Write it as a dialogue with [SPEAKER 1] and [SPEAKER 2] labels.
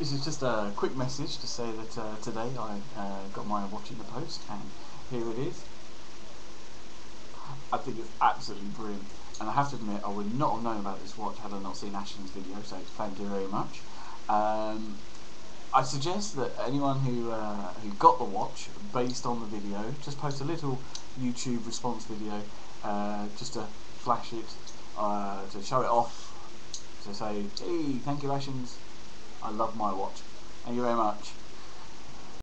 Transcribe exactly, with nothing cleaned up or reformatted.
[SPEAKER 1] This is just a quick message to say that uh, today I uh, got my watch in the post, and here it is. I think it's absolutely brilliant, and I have to admit I would not have known about this watch had I not seen Ashens' video, so thank you very much. Um, I suggest that anyone who uh, who got the watch based on the video, just post a little YouTube response video, uh, just to flash it, uh, to show it off, to say, hey, thank you Ashens, I love my watch. Thank you very much.